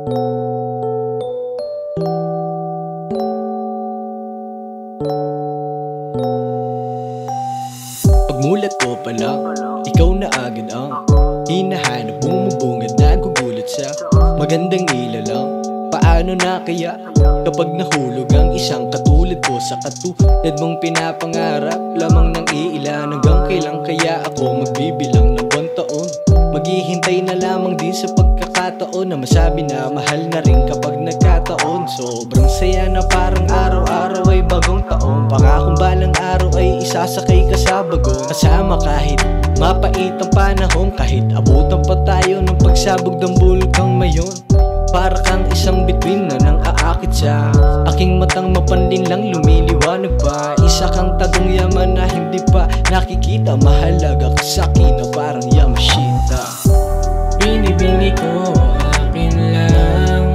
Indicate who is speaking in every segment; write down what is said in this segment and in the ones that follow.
Speaker 1: Pagmulat ko pa lang, ikaw na agad ang hinahanap mong mabungad na gugulat sa magandang ilalang. Paano na kaya kapag nahulog ang isang katulad ko sa katulad mong pinapangarap lamang ng iilan? Hanggang kailan kaya ako magbibilang ng buwan taon? Maghihintay na lamang din sa pagkakataon na masabi na mahal na rin kapag nagkataon. Sobrang saya na parang araw-araw ay bagong taon. Pangakong balang araw ay isasakay ka sa bagong kasama kahit mapait ang panahon. Kahit abutan pa tayo ng pagsabog ng bulkang mayon. Para kang isang bituin na nang aakit sa aking matang mapanlin lang lumiliwanag pa. Isa kang tagong yaman na hindi pa nakikita. Mahalaga ka sa'kin na parang Yamashita.
Speaker 2: Binibini ko akin lang,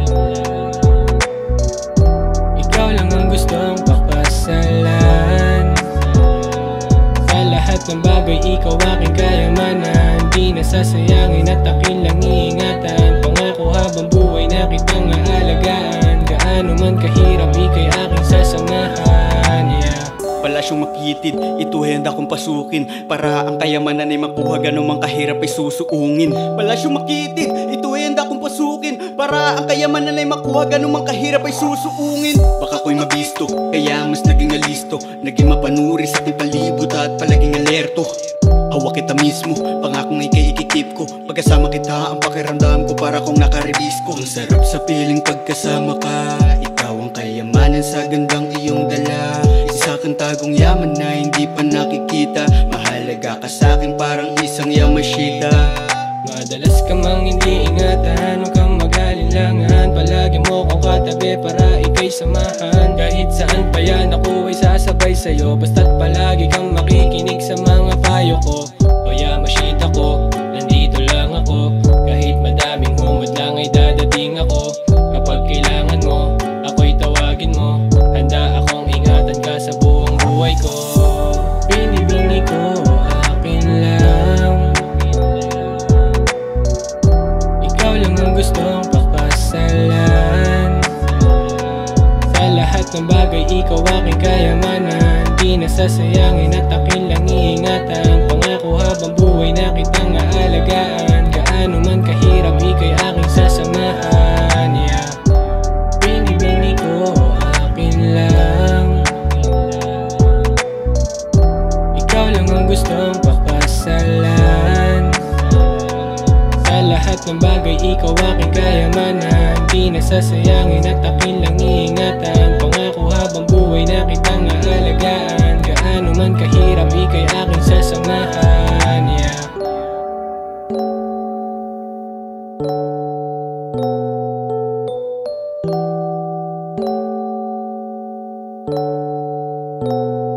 Speaker 2: ikaw lang ang gustong pakasalan. Sa lahat ng bagay ikaw aking kayamanan. Di nasasayangin at akin lang iingatan. Pangako habang buhay na kitang aalagaan. Gaano man kahirap ika'y aking sasamahan, yeah.
Speaker 3: Palasyong makitid, ito ay handa kong pasukin. Para ang kayamanan ay makuha, gano'n mang kahirap ay susuungin. Palasyong makitid, ito ay handa kong pasukin. Para ang kayamanan ay makuha, gano'n mang kahirap ay susuungin. Baka ko'y mabisto, kaya mas naging alisto. Naging mapanuri sa ating palibot at palaging alerto. Hawak kita mismo, pangakong ika'y ikikip ko. Pagkasama kita, ang pakiramdam ko para kong nakaribisco. Ang sarap sa piling pagkasama ka. Ikaw ang kayamanan sa gandang iyong dala. Isa kang tagong yaman na hindi pa nakikita. Mahalaga ka sa'kin parang isang Yamashita.
Speaker 2: Madalas ka mang hindi ingatan, huwag kang mag-alinlangan. Palagi mo kong katabi para ika'y samahan. Kahit saan pa yan ako ay sasabay sa'yo. Basta't palagi kang makikinig sa mga payo ko. O Yamashita ko, nandito lang ako. Kahit madaming humod lang ay dadating ako. Kapag kailangan mo, ako'y tawagin mo. Handa akong ingatan ka sa buong buhay ko. Binibini ko akin lang, ikaw lang ang gustong pakasalan. Sa lahat ng bagay ikaw aking kayamanan. Di nasasayangin at akin lang iingatan. Pangako habang buhay na kitang aalagaan. Gaano man kahirap ika'y aking sasamahan, yeah. Binibini ko akin lang, ikaw lang ang gustong pakasalan. Sa lahat ng bagay ikaw aking kayamanan. Di nasasayangin at akin lang iingatan. Pangako habang buhay na kitang aalagaan. Gaano man kahirap ika'y aking sasamahan, yeah.
Speaker 1: Thank you.